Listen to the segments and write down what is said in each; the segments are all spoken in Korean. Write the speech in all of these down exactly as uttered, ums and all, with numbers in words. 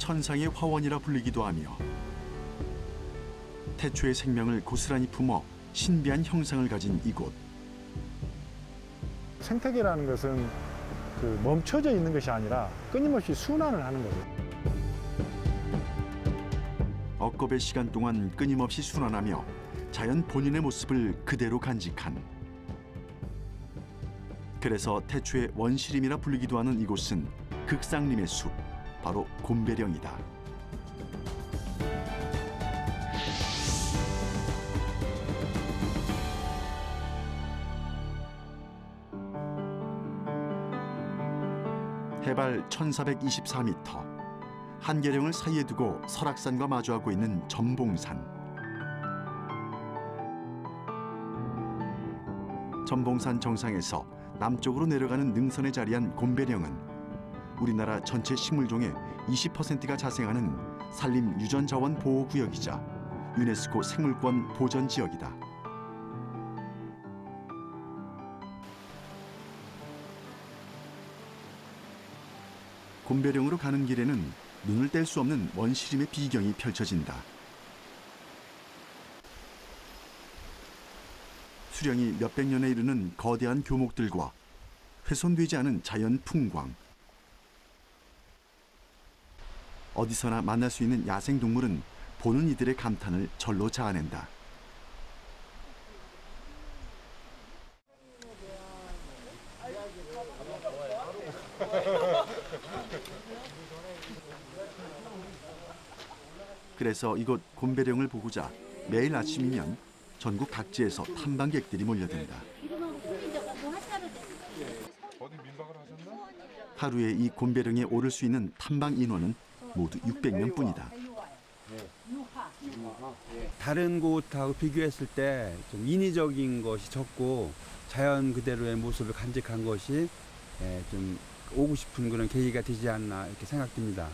천상의 화원이라 불리기도 하며 태초의 생명을 고스란히 품어 신비한 형상을 가진 이곳. 생태계라는 것은 그 멈춰져 있는 것이 아니라 끊임없이 순환을 하는 거죠. 억겁의 시간 동안 끊임없이 순환하며 자연 본인의 모습을 그대로 간직한. 그래서 태초의 원시림이라 불리기도 하는 이곳은 극상림의 숲, 바로 곰배령이다. 해발 천사백이십사 미터, 한계령을 사이에 두고 설악산과 마주하고 있는 전봉산. 전봉산 정상에서 남쪽으로 내려가는 능선에 자리한 곰배령은 우리나라 전체 식물종의 이십 퍼센트가 자생하는 산림 유전자원 보호구역이자 유네스코 생물권 보전지역이다. 곰배령으로 가는 길에는 눈을 뗄 수 없는 원시림의 비경이 펼쳐진다. 수령이 몇백 년에 이르는 거대한 교목들과 훼손되지 않은 자연 풍광. 어디서나 만날 수 있는 야생동물은 보는 이들의 감탄을 절로 자아낸다. 그래서 이곳 곰배령을 보고자 매일 아침이면 전국 각지에서 탐방객들이 몰려든다. 하루에 이 곰배령에 오를 수 있는 탐방 인원은 모두 육백 명뿐이다. 다른 곳하고 비교했을 때 좀 인위적인 것이 적고 자연 그대로의 모습을 간직한 것이 좀 오고 싶은 그런 계기가 되지 않나 이렇게 생각됩니다.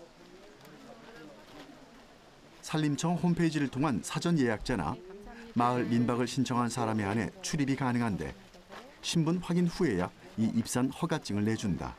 산림청 홈페이지를 통한 사전 예약제나 마을 민박을 신청한 사람에 한해 출입이 가능한데 신분 확인 후에야 이 입산 허가증을 내준다.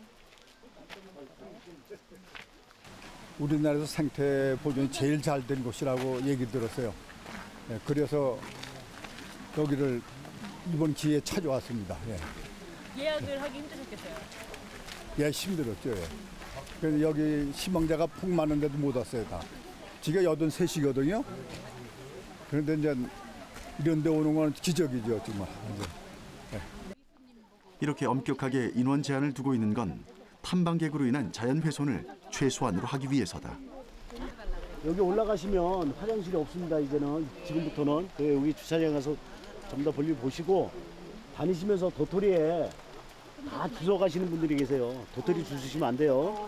우리나라에서 생태 보존이 제일 잘 된 곳이라고 얘기 들었어요. 예, 그래서 여기를 이번 기회에 찾아왔습니다. 예. 예약을 하기 힘드셨겠어요? 예, 힘들었죠. 예. 그래서 여기 희망자가 폭 많은데도 못 왔어요, 다. 지가 여든세 시거든요. 그런데 이제 이런 데 오는 건 기적이죠, 정말. 예. 이렇게 엄격하게 인원 제한을 두고 있는 건 탐방객으로 인한 자연 훼손을 최소한으로 하기 위해서다. 여기 올라가시면 화장실이 없습니다. 이제는 지금부터는 여기 주차장에 가서 좀 더 볼일 보시고 다니시면서 도토리에 다 주워 가시는 분들이 계세요. 도토리 주우시면 안 돼요.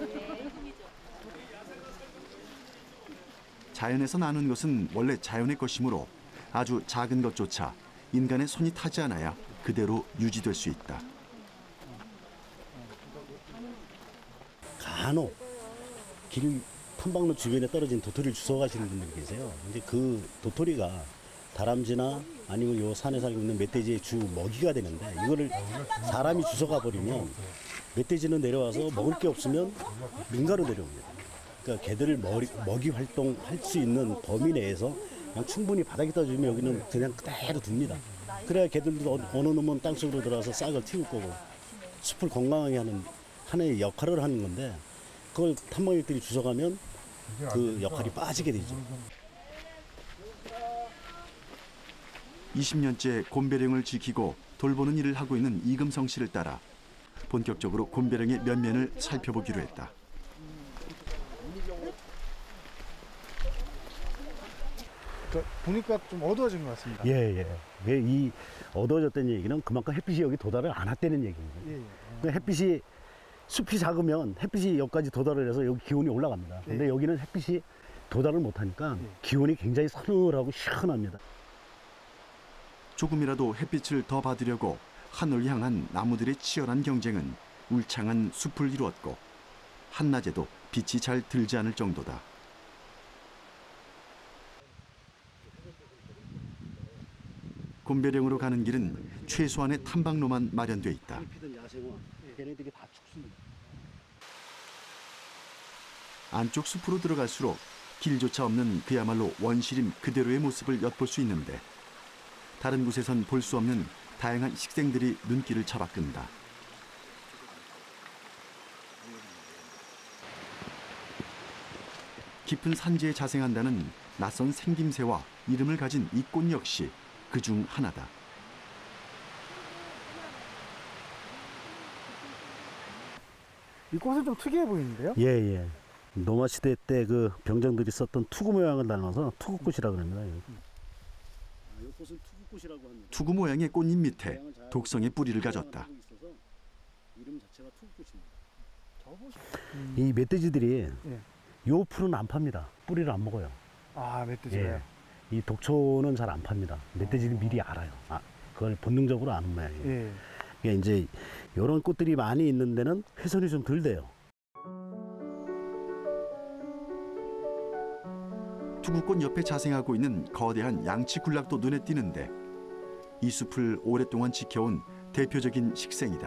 자연에서 나는 것은 원래 자연의 것이므로 아주 작은 것조차 인간의 손이 타지 않아야 그대로 유지될 수 있다. 간혹 길 탐방로 주변에 떨어진 도토리를 주워 가시는 분들이 계세요. 근데 그 도토리가 다람쥐나 아니면 요 산에 살고 있는 멧돼지의 주 먹이가 되는데 이거를 사람이 주워가 버리면 멧돼지는 내려와서 먹을 게 없으면 민가로 내려옵니다. 그러니까 개들을 먹이, 먹이 활동할 수 있는 범위 내에서 그냥 충분히 바닥에 떠주면 여기는 그냥 그대로 둡니다. 그래야 개들도 어느 놈은 땅속으로 들어와서 싹을 틔울 거고 숲을 건강하게 하는 하나의 역할을 하는 건데 그걸 탐방객들이 주워가면 그 역할이 빠지게 되죠. 이십 년째 곰배령을 지키고 돌보는 일을 하고 있는 이금성 씨를 따라 본격적으로 곰배령의 면면을 살펴보기로 했다. 보니까 좀 어두워진 것 같습니다. 예, 예. 왜 이 어두워졌다는 얘기는 그만큼 햇빛이 여기 도달을 안 했다는 얘기입니다. 예, 예. 그 햇빛이 숲이 작으면 햇빛이 여기까지 도달을 해서 여기 기온이 올라갑니다. 근데 예. 여기는 햇빛이 도달을 못하니까 예. 기온이 굉장히 서늘하고 시원합니다. 조금이라도 햇빛을 더 받으려고 하늘을 향한 나무들의 치열한 경쟁은 울창한 숲을 이루었고 한낮에도 빛이 잘 들지 않을 정도다. 곰배령으로 가는 길은 최소한의 탐방로만 마련돼 있다. 피던 야생화, 걔네들이 다 죽습니다. 안쪽 숲으로 들어갈수록 길조차 없는 그야말로 원시림 그대로의 모습을 엿볼 수 있는데 다른 곳에선 볼 수 없는 다양한 식생들이 눈길을 잡아끈다. 깊은 산지에 자생한다는 낯선 생김새와 이름을 가진 이 꽃 역시 그중 하나다. 이 꽃은 좀 특이해 보이는데요? 예, 예. 노마 시대 때 그 병정들이 썼던 투구 모양을 닮아서 투구꽃이라고 합니다. 이 꽃은 투구꽃이라고 합니다. 투구 모양의 꽃잎 밑에 독성의 뿌리를 가졌다. 이름 자체가 투구꽃입니다. 음. 이 멧돼지들이 예. 요 풀은 안 팝니다. 뿌리를 안 먹어요. 아, 멧돼지가요? 예. 이 독초는 잘 안 팝니다. 멧돼지는 미리 알아요. 아, 그걸 본능적으로 아는 모양이에요. 예. 그러니까 이제 이런 꽃들이 많이 있는 데는 훼손이 좀 덜 돼요. 투구꽃 옆에 자생하고 있는 거대한 양치 군락도 눈에 띄는데 이 숲을 오랫동안 지켜온 대표적인 식생이다.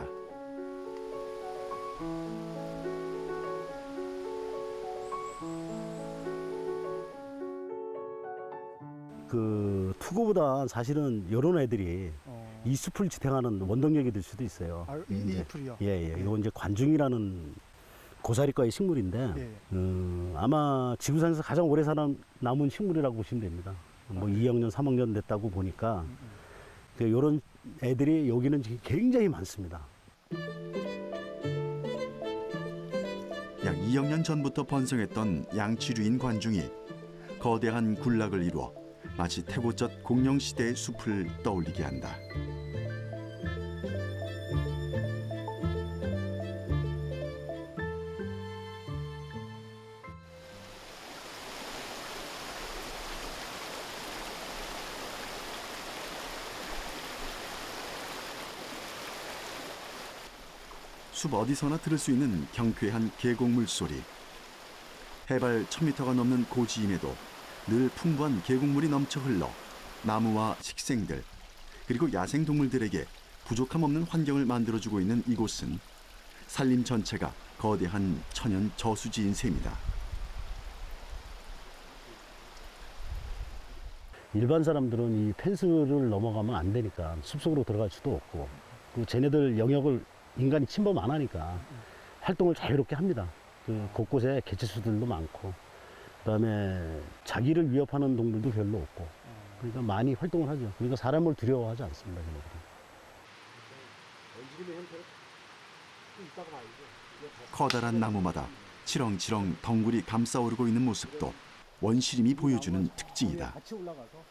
그 투구보다 사실은 이런 애들이 어. 이 숲을 지탱하는 원동력이 될 수도 있어요. 아, 이, 이 이제, 풀이요? 예, 예. 이거 이제 관중이라는 고사리과의 식물인데 예. 음, 아마 지구상에서 가장 오래 살아 남은 식물이라고 보시면 됩니다. 뭐 이억 년, 삼억 년 됐다고 보니까 음, 음. 그 이런 애들이 여기는 지금 굉장히 많습니다. 약 이억 년 전부터 번성했던 양치류인 관중이 거대한 군락을 이루어 마치 태고젓 공룡시대의 숲을 떠올리게 한다. 숲 어디서나 들을 수 있는 경쾌한 계곡 물소리. 해발 천 미터가 넘는 고지임에도 늘 풍부한 계곡물이 넘쳐 흘러 나무와 식생들 그리고 야생 동물들에게 부족함 없는 환경을 만들어주고 있는 이곳은 산림 전체가 거대한 천연 저수지인 셈이다. 일반 사람들은 이 펜스를 넘어가면 안 되니까 숲속으로 들어갈 수도 없고 그 쟤네들 영역을 인간이 침범 안 하니까 활동을 자유롭게 합니다. 그 곳곳에 개체수들도 많고 그다음에 자기를 위협하는 동물도 별로 없고 그러니까 많이 활동을 하죠. 그러니까 사람을 두려워하지 않습니다. 커다란 나무마다 치렁치렁 덩굴이 감싸오르고 있는 모습도 원시림이 보여주는 특징이다. 같이 올라가서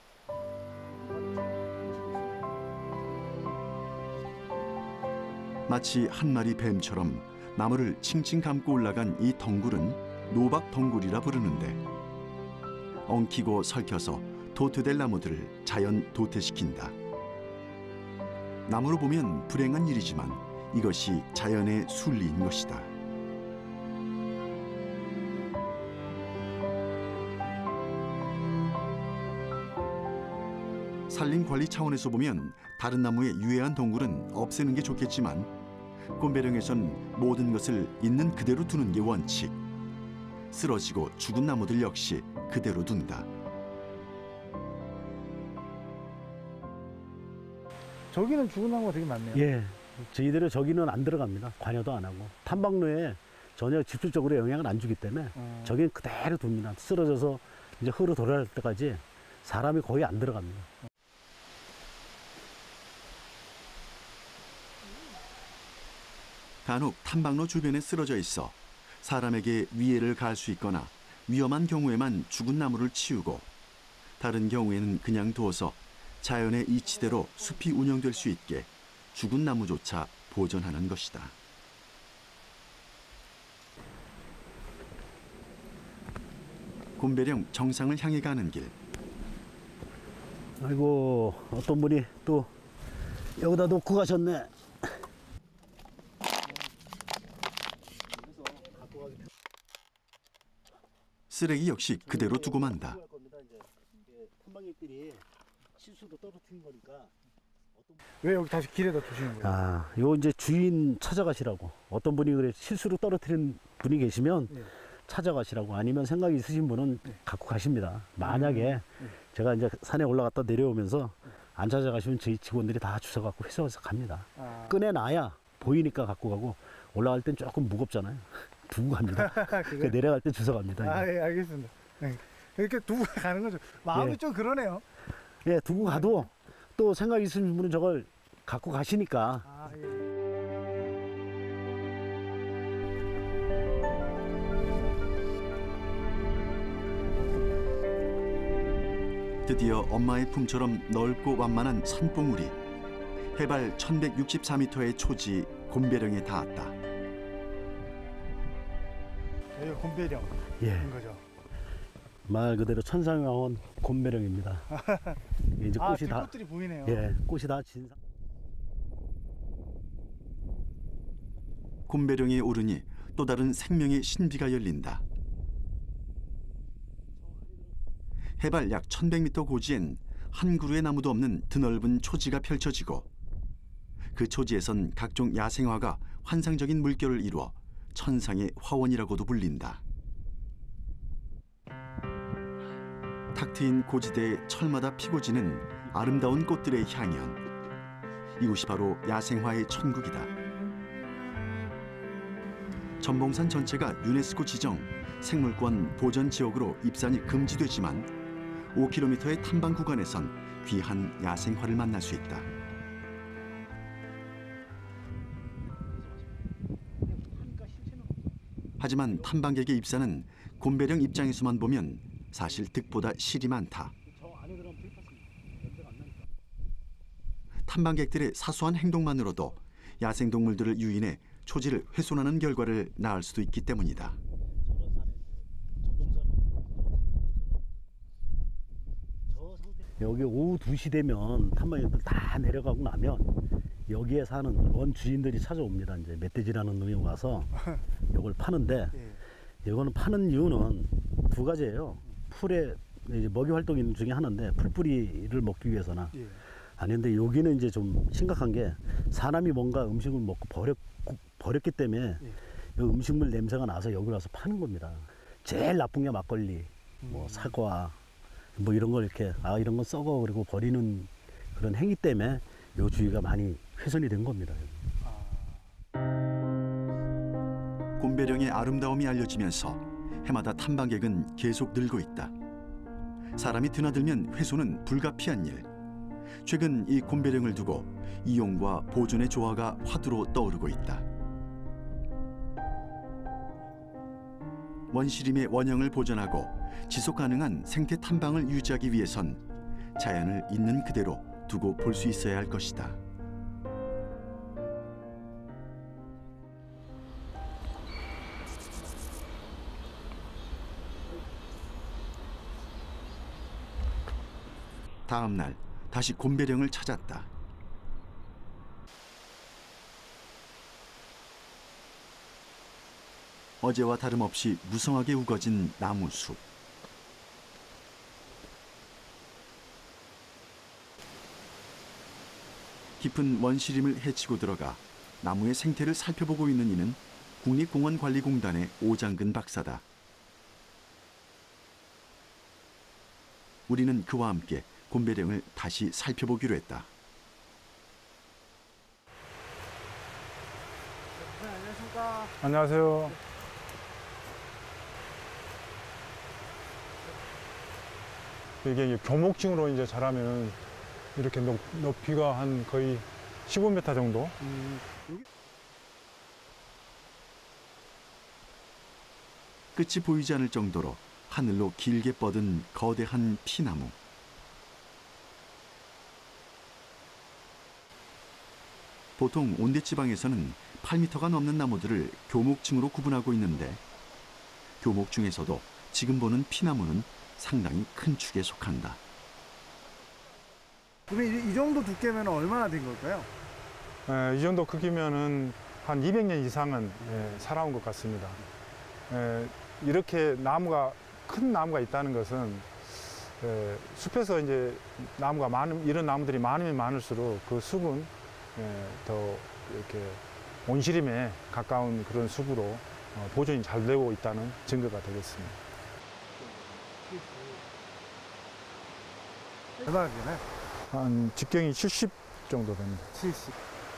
마치 한 마리 뱀처럼 나무를 칭칭 감고 올라간 이 덩굴은 노박 덩굴이라 부르는데 엉키고 설켜서 도태될 나무들을 자연 도태시킨다. 나무로 보면 불행한 일이지만 이것이 자연의 순리인 것이다. 산림 관리 차원에서 보면 다른 나무의 유해한 덩굴은 없애는 게 좋겠지만 꼰배령에선 모든 것을 있는 그대로 두는 게 원칙. 쓰러지고 죽은 나무들 역시 그대로 둔다. 저기는 죽은 나무가 되게 많네요. 예, 저희들은 저기는 안 들어갑니다. 관여도 안 하고 탐방로에 전혀 직접적으로 영향을 안 주기 때문에 어. 저기는 그대로 둡니다. 쓰러져서 이제 흐르 돌아갈 때까지 사람이 거의 안 들어갑니다. 간혹 탐방로 주변에 쓰러져 있어 사람에게 위해를 가할 수 있거나 위험한 경우에만 죽은 나무를 치우고 다른 경우에는 그냥 두어서 자연의 이치대로 숲이 운영될 수 있게 죽은 나무조차 보존하는 것이다. 곤배령 정상을 향해 가는 길. 아이고 어떤 분이 또 여기다 놓고 가셨네. 쓰레기 역시 그대로 두고 만다. 탐방객들이 실수로 떨어뜨린 거니까. 왜 여기 다시 길에다 두시는 거예요? 아, 요 이제 주인 찾아가시라고. 어떤 분이 그래 실수로 떨어뜨린 분이 계시면 네. 찾아가시라고 아니면 생각이 있으신 분은 갖고 가십니다. 만약에 제가 이제 산에 올라갔다 내려오면서 안 찾아가시면 저희 직원들이 다 주워 갖고 회수해서 갑니다. 아. 꺼내놔야 보이니까 갖고 가고 올라갈 땐 조금 무겁잖아요. 두고 갑니다. 그 내려갈 때 주워 갑니다. 아, 예, 알겠습니다. 네. 이렇게 두고 가는 거죠. 마음이 예. 좀 그러네요. 예, 두고 가도 또 생각 있으신 분은 저걸 갖고 가시니까. 아, 예. 드디어 엄마의 품처럼 넓고 완만한 산봉우리. 해발 천백육십사 미터의 초지 곰배령에 닿았다. 여기 곰배령. 예. 거죠. 말 그대로 천상왕원 곰배령입니다. 이제 아, 꽃이 다, 들꽃들이 보이네요. 예, 꽃이 다 진상. 곰배령에 오르니 또 다른 생명의 신비가 열린다. 해발 약 천백 미터 고지엔 한 그루의 나무도 없는 드넓은 초지가 펼쳐지고 그 초지에선 각종 야생화가 환상적인 물결을 이루어 천상의 화원이라고도 불린다. 탁 트인 고지대에 철마다 피고 지는 아름다운 꽃들의 향연. 이곳이 바로 야생화의 천국이다. 전봉산 전체가 유네스코 지정 생물권 보전 지역으로 입산이 금지되지만 오 킬로미터의 탐방 구간에선 귀한 야생화를 만날 수 있다. 하지만 탐방객의 입산은 곰배령 입장에서만 보면 사실 득보다 실이 많다. 탐방객들의 사소한 행동만으로도 야생동물들을 유인해 초지를 훼손하는 결과를 낳을 수도 있기 때문이다. 여기 오후 두 시 되면 탐방객들 다 내려가고 나면 여기에 사는 원 주인들이 찾아옵니다. 이제 멧돼지라는 놈이 와서 이걸 파는데 예. 이거는 파는 이유는 두 가지예요. 풀에 이제 먹이 활동 중에 하나인데 풀뿌리를 먹기 위해서나 예. 아닌데 여기는 이제 좀 심각한 게 사람이 뭔가 음식을 먹고 버렸, 버렸기 때문에 예. 이 음식물 냄새가 나서 여기 와서 파는 겁니다. 제일 나쁜 게 막걸리, 뭐 음. 사과, 뭐 이런 걸 이렇게 아 이런 건 썩어 그리고 버리는 그런 행위 때문에 요 주위가 많이 훼손이 된 겁니다. 곰배령의 아름다움이 알려지면서 해마다 탐방객은 계속 늘고 있다. 사람이 드나들면 훼손은 불가피한 일. 최근 이 곰배령을 두고 이용과 보존의 조화가 화두로 떠오르고 있다. 원시림의 원형을 보존하고 지속 가능한 생태 탐방을 유지하기 위해선 자연을 있는 그대로 두고 볼 수 있어야 할 것이다. 다음 날 다시 곰배령을 찾았다. 어제와 다름없이 무성하게 우거진 나무숲. 깊은 원시림을 헤치고 들어가 나무의 생태를 살펴보고 있는 이는 국립공원관리공단의 오장근 박사다. 우리는 그와 함께 곰배령을 다시 살펴보기로 했다. 네, 안녕하십니까. 안녕하세요. 이게 교목층으로 이제 자라면 이렇게 높, 높이가 한 거의 십오 미터 정도. 음, 여기... 끝이 보이지 않을 정도로 하늘로 길게 뻗은 거대한 피나무. 보통 온대지방에서는 팔 미터가 넘는 나무들을 교목층으로 구분하고 있는데 교목 중에서도 지금 보는 피나무는 상당히 큰 축에 속한다. 그러면 이, 이 정도 두께면 얼마나 된 걸까요? 에, 이 정도 크기면은 한 이백 년 이상은 예, 살아온 것 같습니다. 에, 이렇게 나무가 큰 나무가 있다는 것은 에, 숲에서 이제 나무가 많은 이런 나무들이 많으면 많을수록 그 숲은 에, 더 이렇게 온시림에 가까운 그런 숲으로 어, 보존이 잘 되고 있다는 증거가 되겠습니다. 얼마나 되나요? 한 직경이 칠십 정도 됩니다. 칠십.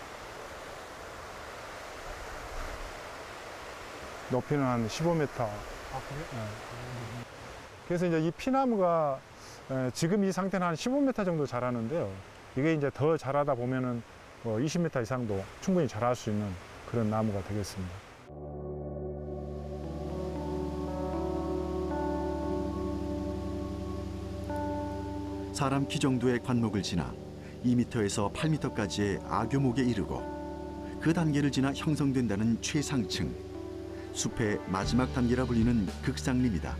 높이는 한 십오 미터. 아, 그래요? 예. 그래서 이제 이 피나무가 에, 지금 이 상태는 한 십오 미터 정도 자라는데요. 이게 이제 더 자라다 보면은 뭐 이십 미터 이상도 충분히 자랄 수 있는 그런 나무가 되겠습니다. 사람 키 정도의 관목을 지나 이 미터에서 팔 미터까지의 아교목에 이르고 그 단계를 지나 형성된다는 최상층, 숲의 마지막 단계라 불리는 극상림이다.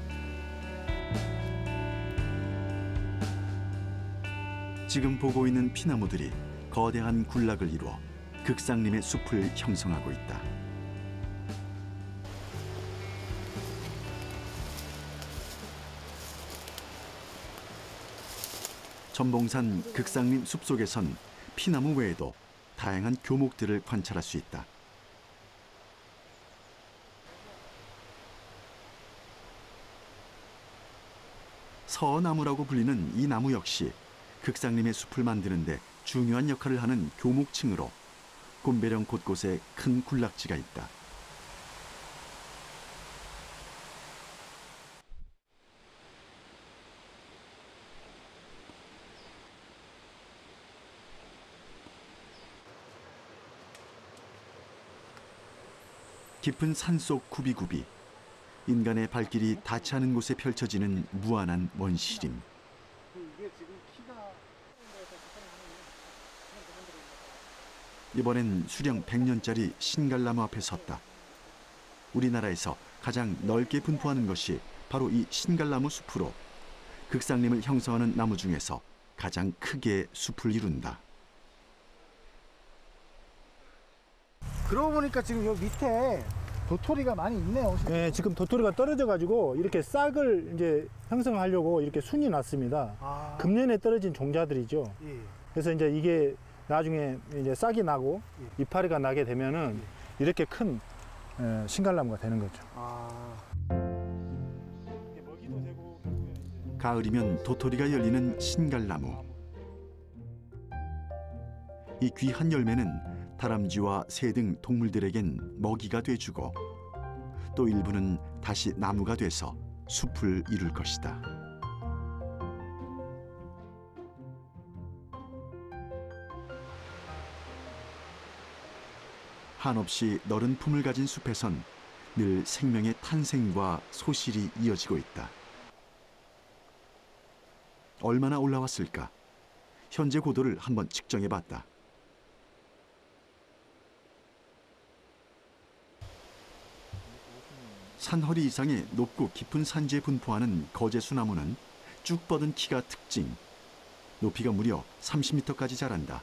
지금 보고 있는 피나무들이 거대한 군락을 이루어 극상림의 숲을 형성하고 있다. 전봉산 극상림 숲속에선 피나무 외에도 다양한 교목들을 관찰할 수 있다. 서나무라고 불리는 이 나무 역시 극상림의 숲을 만드는 데 중요한 역할을 하는 교목층으로 곤배령 곳곳에 큰 군락지가 있다. 깊은 산속 구비구비, 인간의 발길이 닿지 않은 곳에 펼쳐지는 무한한 원시림. 이번엔 수령 백 년짜리 신갈나무 앞에 섰다. 우리나라에서 가장 넓게 분포하는 것이 바로 이 신갈나무 숲으로 극상림을 형성하는 나무 중에서 가장 크게 숲을 이룬다. 그러고 보니까 지금 요 밑에 도토리가 많이 있네요. 네, 지금 도토리가 떨어져 가지고 이렇게 싹을 이제 형성하려고 이렇게 순이 났습니다. 아, 금년에 떨어진 종자들이죠. 예. 그래서 이제 이게 나중에 이제 싹이 나고 예. 이파리가 나게 되면은 이렇게 큰 에, 신갈나무가 되는 거죠. 아, 가을이면 도토리가 열리는 신갈나무. 이 귀한 열매는 다람쥐와 새 등 동물들에겐 먹이가 돼주고 또 일부는 다시 나무가 돼서 숲을 이룰 것이다. 한없이 너른 품을 가진 숲에선 늘 생명의 탄생과 소실이 이어지고 있다. 얼마나 올라왔을까? 현재 고도를 한번 측정해봤다. 산허리 이상의 높고 깊은 산지에 분포하는 거제수나무는 쭉 뻗은 키가 특징. 높이가 무려 삼십 미터까지 자란다.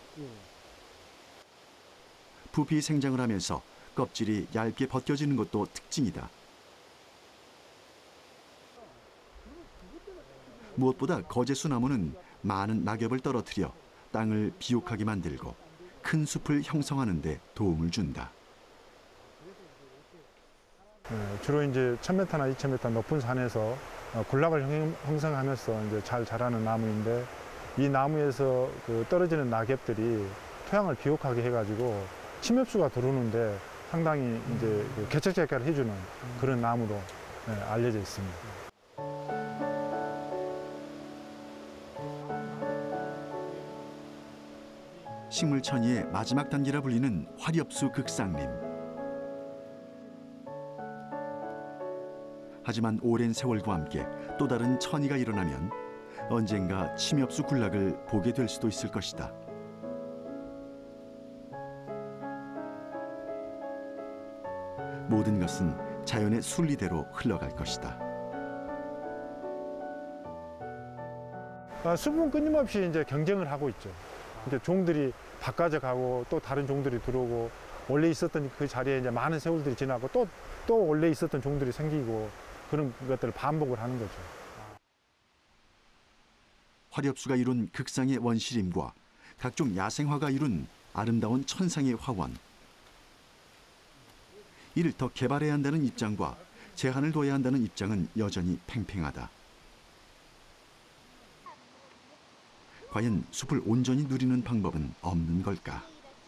부피 생장을 하면서 껍질이 얇게 벗겨지는 것도 특징이다. 무엇보다 거제수나무는 많은 낙엽을 떨어뜨려 땅을 비옥하게 만들고 큰 숲을 형성하는 데 도움을 준다. 예, 주로 이제 천 미터나 이천 미터 높은 산에서 어, 군락을 형- 형성하면서 이제 잘 자라는 나무인데 이 나무에서 그 떨어지는 낙엽들이 토양을 비옥하게 해가지고 침엽수가 들어오는데 상당히 이제 그 개척 역할을 해주는 그런 나무로 예, 알려져 있습니다. 식물천이의 마지막 단계라 불리는 화렵수 극상림. 하지만 오랜 세월과 함께 또 다른 천이가 일어나면 언젠가 침엽수 군락을 보게 될 수도 있을 것이다. 모든 것은 자연의 순리대로 흘러갈 것이다. 아, 숲은 끊임없이 이제 경쟁을 하고 있죠. 이제 종들이 바꿔져 가고 또 다른 종들이 들어오고 원래 있었던 그 자리에 이제 많은 세월들이 지나고 또, 또 원래 있었던 종들이 생기고 그런 것들을 반복을 하는 거죠. 화렵수가 이룬 극상의 원시림과 각종 야생화가 이룬 아름다운 천상의 화원. 이를 더 개발해야 한다는 입장과 제한을 둬야 한다는 입장은 여전히 팽팽하다. 과연 숲을 온전히 누리는 방법은 없는 걸까?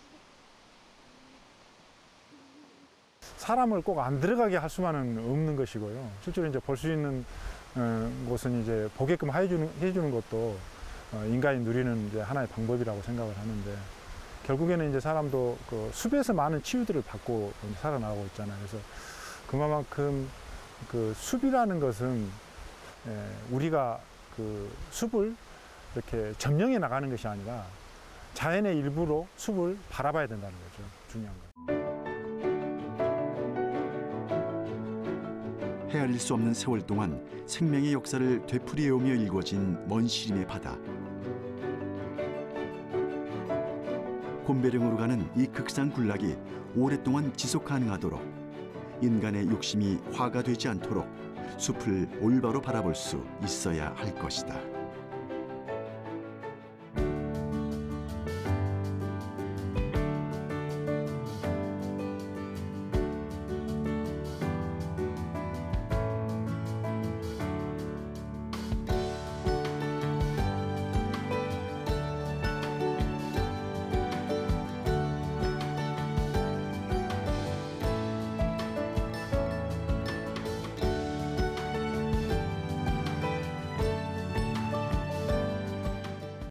사람을 꼭 안 들어가게 할 수만은 없는 것이고요. 실제로 이제 볼 수 있는 어, 곳은 이제 보게끔 해주는, 해주는 것도 어, 인간이 누리는 이제 하나의 방법이라고 생각을 하는데, 결국에는 이제 사람도 그 숲에서 많은 치유들을 받고 살아나가고 있잖아요. 그래서 그만큼 그 숲이라는 것은 에, 우리가 그 숲을 이렇게 점령해 나가는 것이 아니라 자연의 일부로 숲을 바라봐야 된다는 거죠. 중요한 거. 헤아릴 수 없는 세월 동안 생명의 역사를 되풀이해오며 일궈진 먼 시림의 바다. 곰배령으로 가는 이 극상 군락이 오랫동안 지속 가능하도록 인간의 욕심이 화가 되지 않도록 숲을 올바로 바라볼 수 있어야 할 것이다.